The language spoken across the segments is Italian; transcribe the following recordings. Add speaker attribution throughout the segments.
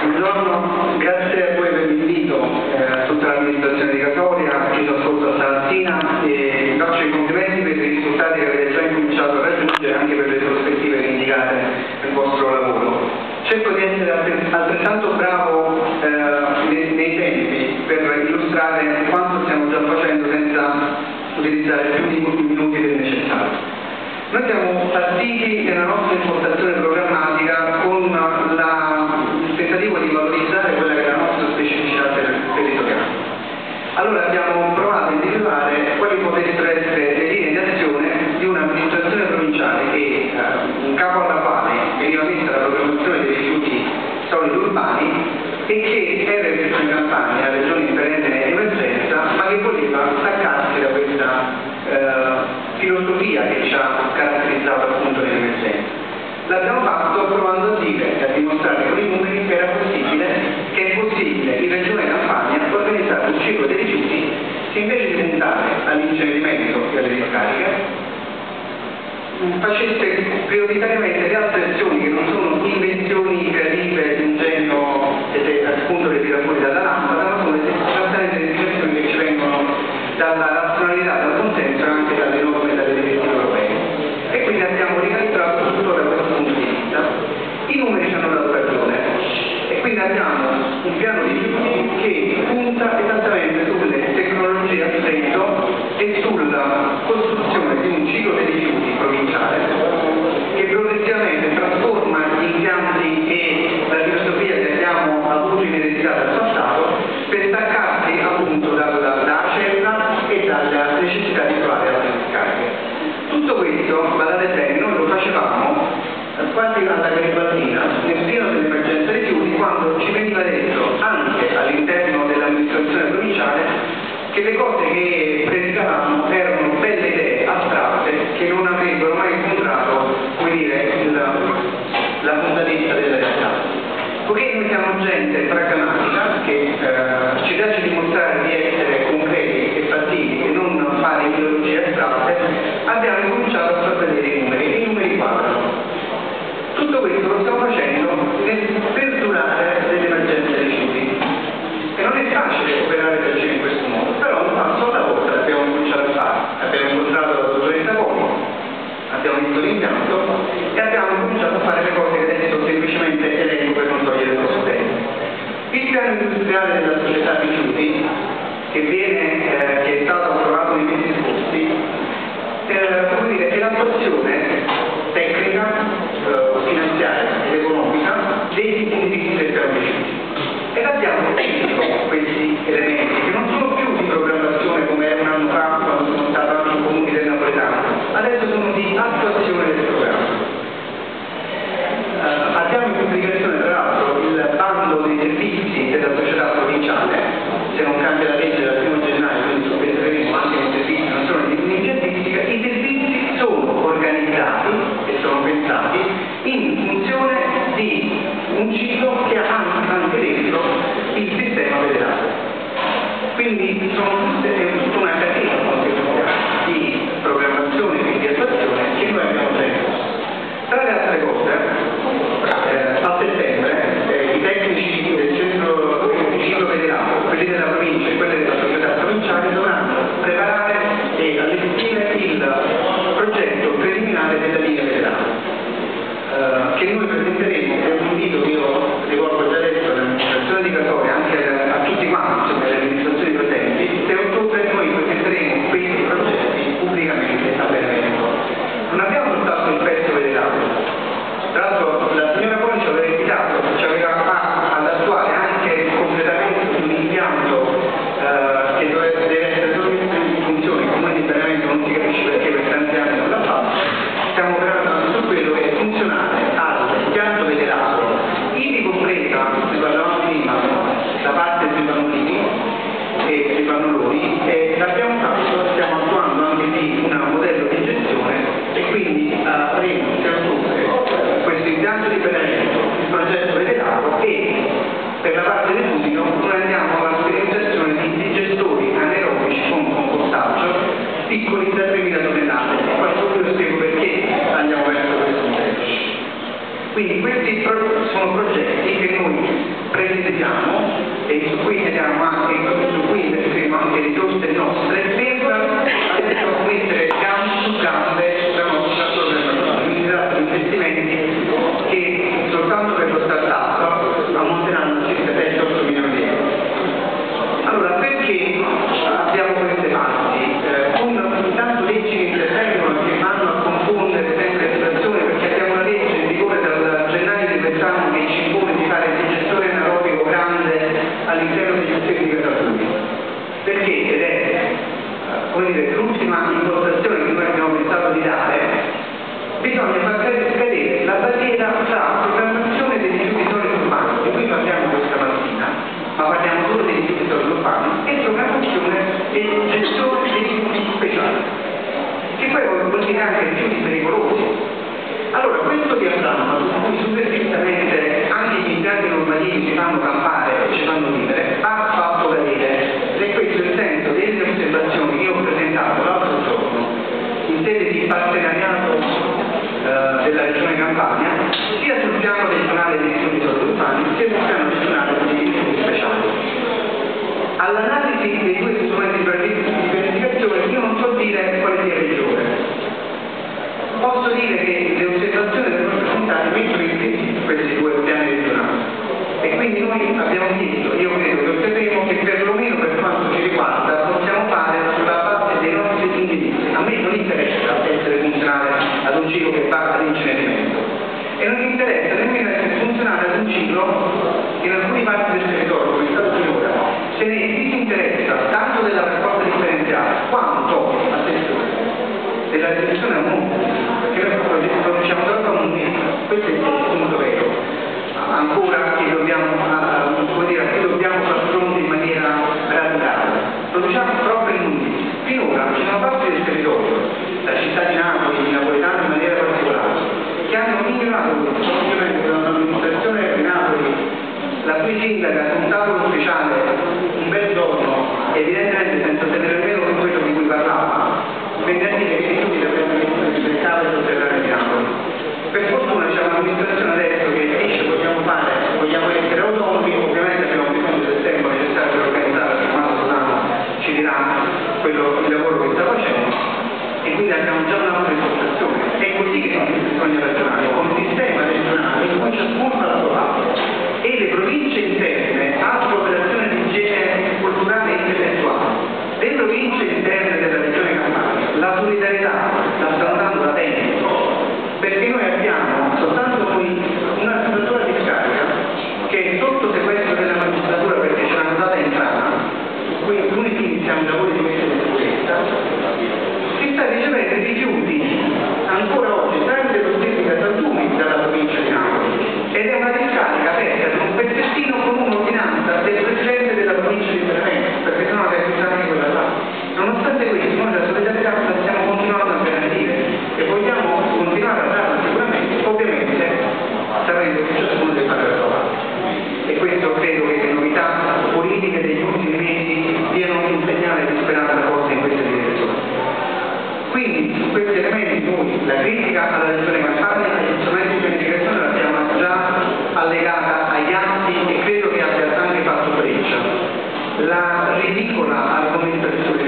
Speaker 1: Buongiorno, grazie a voi per l'invito, a tutta l'amministrazione di Casoria, che ci ascolta stamattina, e vi faccio i complimenti per i risultati che avete già incominciato a raggiungere, anche per le prospettive che indicate nel vostro lavoro. Cerco di essere altrettanto bravo nei tempi per illustrare quanto stiamo già facendo senza utilizzare più di minuti del necessario. Noi siamo partiti nella nostra impostazione programmatica con il tentativo di valorizzare quella che è la nostra specificità territoriale. Allora abbiamo provato a individuare quali potessero essere le linee di azione di un'amministrazione provinciale che, in capo alla quale veniva messa la programmazione dei rifiuti solidi urbani e che era in Regione Campania, la regione in perenne emergenza, ma che voleva staccarsi da questa filosofia che ci ha caratterizzato appunto nell'emergenza. L'abbiamo fatto provando a dire e a dimostrare con i numeri che era possibile, che è possibile in Regione Campania organizzare un ciclo dei rifiuti che invece di puntare all'incenerimento e alle discariche facesse prioritariamente le altre azioni che non sono invenzioni creative di un genio che appunto le tira fuori dalla lampada, ma sono esattamente le indicazioni che ci vengono dalla razionalità, dal consenso e anche dalle norme e dalle direttive europee. E quindi abbiamo ricalibrato tutto da questo punto di vista. I numeri ci hanno dato ragione e quindi abbiamo un piano di rifiuti che punta esattamente sulle tecnologie a freddo e sulla costruzione di un ciclo dei rifiuti provinciale che progressivamente trasforma gli impianti e la filosofia che abbiamo avuto in eredità dal passato per staccarsi appunto dalla cella e dalla necessità di trovare altre discariche. Tutto questo, guardate bene, noi lo facevamo quasi alla garibaldina nel pieno dell'emergenza rifiuti, quando ci veniva detto anche all'interno dell'amministrazione provinciale che le cose che predicavamo erano belle idee astratte che non avrebbero mai incontrato, come dire, la fondatezza della realtà. Poiché noi siamo gente pragmatica che ci piace dimostrare di essere concreti e fattibili e non fare ideologie astratte, abbiamo incominciato a far vedere i numeri e i numeri parlano. Tutto questo lo stiamo facendo nel perdurare dell'emergenza rifiuti. E non è facile operare per in questo modo, però un passo alla volta l'abbiamo cominciato a fare. Abbiamo incontrato la dottoressa Poli, abbiamo visto l'impianto e abbiamo cominciato a fare le cose che adesso semplicemente elenco per non togliere troppo tempo. Il piano industriale della società rifiuti, che è stato approvato nei mesi scorsi, come dire, è l'attuazione tecnica, finanziaria ed economica dei punti di vista del piano rifiuti. Ed abbiamo unito questi elementi che non sono più di programmazione come era un anno fa quando sono stato anche in comuni del Napoletano, adesso sono di attuazione del programma. Abbiamo in pubblicazione tra l'altro il bando dei servizi della società provinciale, se non cambia la legge dal 1 gennaio, quindi soppenderemo anche nei servizi, non solo nell'impiantistica. I servizi sono organizzati e sono pensati in funzione di un ciclo che ha anche dentro il sistema federale. Quindi sono tutta una catena di programmazione e di attuazione che noi abbiamo già imposto. Tra le altre cose, a settembre i tecnici del centro ciclo federale, quelli della provincia e quelli della società provinciale, dovranno preparare e allestire il progetto preliminare della linea federale. Che noi presenteremo, è un invito che io rivolgo già adesso all'amministrazione di Casoria, anche a tutti quanti, insomma, alle amministrazioni presenti, e a ottobre noi presenteremo questi progetti pubblicamente a Benevento. Non abbiamo soltanto il pezzo federale, tra l'altro la signora Poli ci aveva invitato, ci aveva ad attuare anche il completamento di un impianto che deve essere solo messo in funzione, il comune di Benevento non si capisce perché per tanti anni non l'ha fatto. Stiamo operando su quello che è funzionale all'impianto federale, ivi compresa, ne parlavamo prima, la parte sui pannolini e sui pannoloni, e l'abbiamo fatto, stiamo attuando anche lì un modello di gestione e quindi avremo in ottobre questo impianto di Benevento, il progetto federale, e per la parte del Cusino noi andiamo alla sperimentazione di gestori anaerobici con compostaggio piccoli da 3.000 tonnellate. E poi subito spiego perché andiamo verso questo modello. Quindi questi sono progetti che noi investiamo e su cui teniamo anche, su cui investiremo anche risorse nostre per adesso mettere gambe su gambe la nostra programmazione. Quindi si tratta di investimenti che soltanto per lo startup ammonteranno circa 7-8 milioni di euro. Allora, perché abbiamo queste parti? Intanto leggi che intervengono che vanno a confondere sempre la situazione, perché abbiamo una legge in vigore dal gennaio di quest'anno che ci impone di fare il digestore anaerobico grande all'interno degli ustenti di Casaluri. Perché? Ed è come dire, l'ultima impostazione che noi abbiamo pensato di dare, bisogna far cadere la barriera tra programmazione dei rifiuti solidi urbani, di cui parliamo questa mattina, ma parliamo solo dei rifiuti solidi urbani, e programmazione e gestione dei rifiuti speciali, che poi vuol dire anche rifiuti pericolosi. Allora, questo diagramma, su cui superficialmente anche gli impianti normativi ci fanno campare e ci fanno vivere, ha fatto cadere, ed è questo il senso delle osservazioni che io ho presentato l'altro giorno in sede di partenariato della Regione Campania, sia sul piano regionale dei rifiuti solidi urbani, sia sul piano regionale dei rifiuti speciali. All'analisi dei due strumenti di pianificazione io non so dire quale sia peggiore. Posso dire che le osservazioni del nostro presentati mettono in crisi questi due piani regionali e quindi noi abbiamo chiesto, io credo che otterremo che perlomeno per quanto ci riguarda possiamo fare sulla base dei nostri indirizzi. A me non interessa essere funzionale ad un ciclo che va all'incenerimento e non mi interessa nemmeno essere funzionale ad un ciclo in alcune parti del territorio come è stato finora. Se ne disinteressa tanto della raccolta differenziata quanto della riduzione al mondo, perché noi produciamo troppo a mondizia, questo è il punto vero, ancora che dobbiamo, a cui dobbiamo far fronte in maniera radicale. Produciamo troppo immondizia. Finora ci sono parti del territorio, la città di Napoli, i napoletani in maniera particolare, che hanno ignorato questo, ovviamente con l'amministrazione di Napoli, la cui sindaca con un tavolo ufficiale un bel giorno, evidentemente senza tenere meno con quello di cui parlava, venne a dire che i rifiuti dovrebbero essere nelle cave sotterranee di Napoli. Per fortuna c'è un'amministrazione adesso che dice vogliamo essere autonomi, ovviamente abbiamo bisogno del tempo necessario per organizzare, perché quando Solano ci dirà il lavoro che sta facendo, e quindi abbiamo già un'altra impostazione. È così che bisogna ragionare, con un sistema regionale in cui ciascuno fa la sua parte e le province interne hanno l'operazione di igiene culturale e intellettuale. Le province interne della regione Campania la solidarietà la stanno dando da tempo, perché noi abbiamo soltanto una struttura di scarica che è sotto sequestro della magistratura perché ce l'hanno data in trama, quindi lunedì iniziamo i lavori di messa in sicurezza, si sta ricevendo i rifiuti ancora oggi tramite lo stesso Casalumi dalla provincia di Napoli, ed è una discarica aperta per un pezzettino con un'ordinanza del presidente della provincia di Benevento, perché sennò è anche quella là. Nonostante questo noi la solidarietà la stiamo continuando a garantire e vogliamo continuare a darla sicuramente, ovviamente sapendo che ciascuno deve fare la sua parte. E questo credo che le novità politiche degli ultimi mesi diano un segnale di speranza forte in questa direzione. Quindi su questi elementi noi la critica alla Regione Campania e gli strumenti di pianificazione l'abbiamo già allegata agli atti e credo che abbia anche fatto breccia. La ridicola argomentazione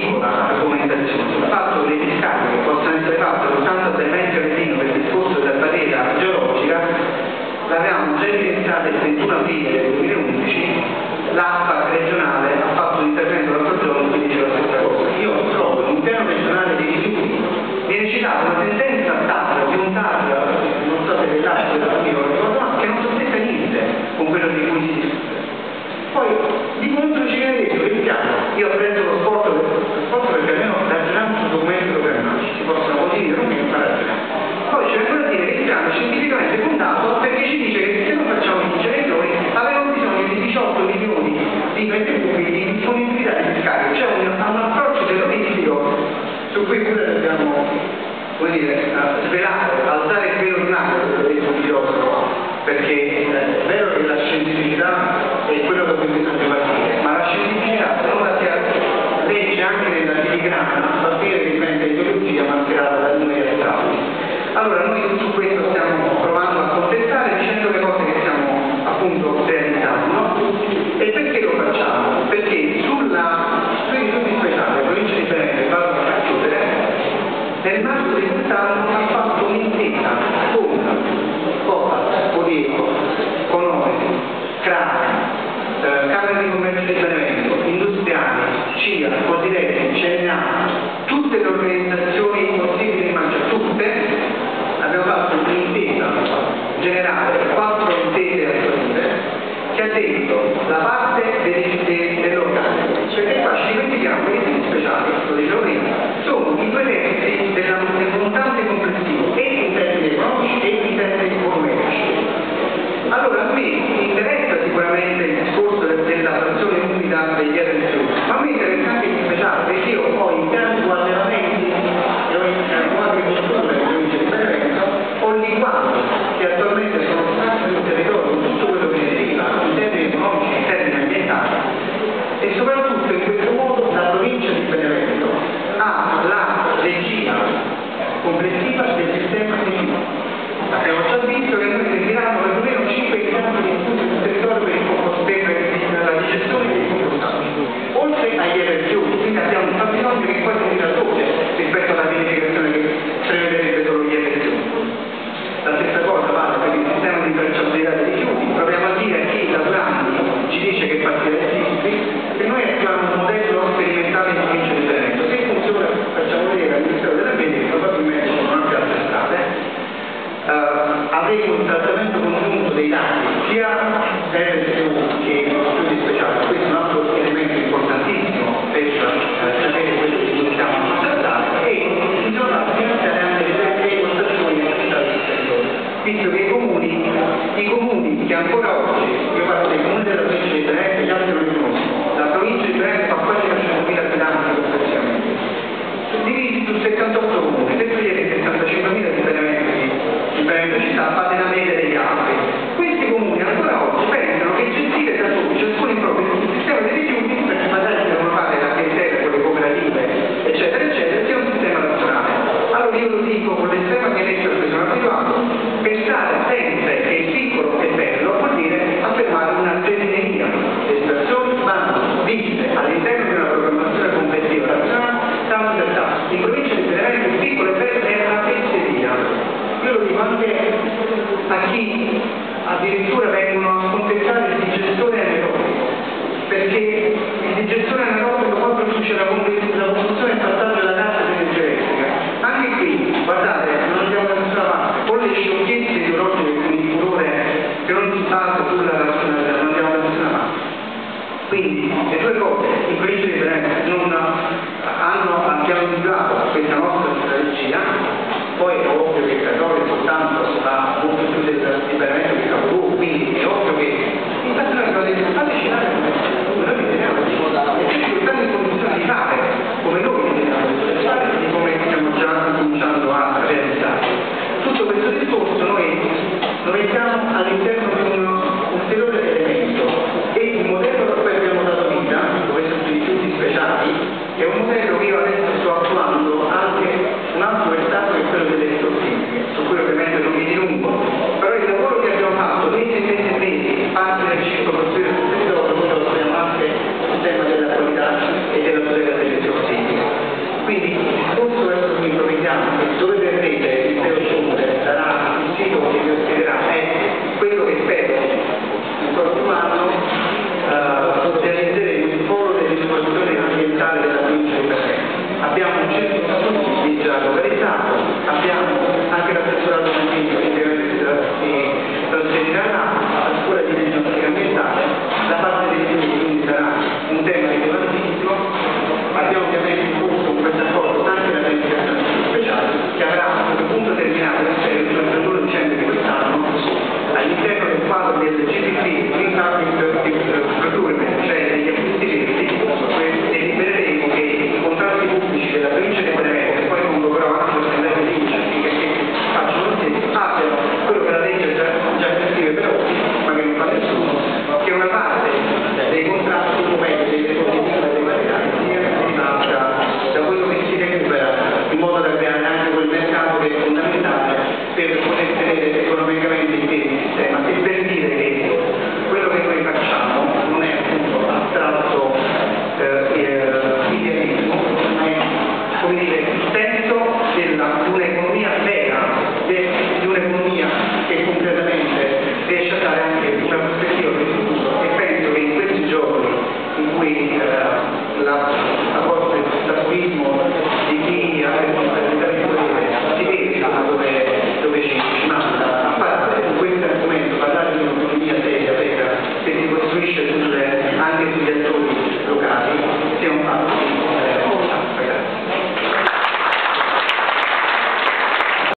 Speaker 1: sul fatto che le discariche possano essere fatte soltanto ad elementi alpino per il discorso della barriera geologica l'avevamo già evidenziata il 21 aprile del 2011, l'ARPAC regionale ha fatto un intervento l'altro giorno che diceva la stessa cosa. Io trovo in un piano regionale dei rifiuti viene citata una sentenza TAR di un TAR, non so se è l'altro che non sospetta niente con quello di cui si discute. Poi di contro ci viene detto che il piano, io apprezzo lo sport perché almeno ragioniamo sul documento programmatico, si possono così dire, non mi fa ragionare. Poi c'è ancora da dire che il piano è scientificamente fondato perché ci dice che se non facciamo gli inceneritori avevamo bisogno di 18 milioni di metri cubi di disponibilità di scarico, cioè un approccio terroristico su cui pure dobbiamo, come dire, svelare, alzare il velo di Napoli, perché è vero che la scientificità è quello da cui bisogna partire, ma la scientificità se non la si legge anche nella filigrana va bene che diventa ideologia mascherata da numeri astratti. Allora noi su questo stiamo provando a contestare dicendo le cose che stiamo appunto realizzando. Camere di Commercio di Benevento, industriali, CIA, Codiretti, CNA, tutte le organizzazioni possibili e immaginarie, tutte, abbiamo fatto un'intesa generale, 4 intese attuative, che ha detto la parte dell'organico, perché qua ci dimentichiamo che i temi speciali, lo dicevo prima, sono i 2 terzi del montante complessivo, e in termini economici e in termini numerici. Allora a me interessa sicuramente il discorso della frazione umida degli RSU,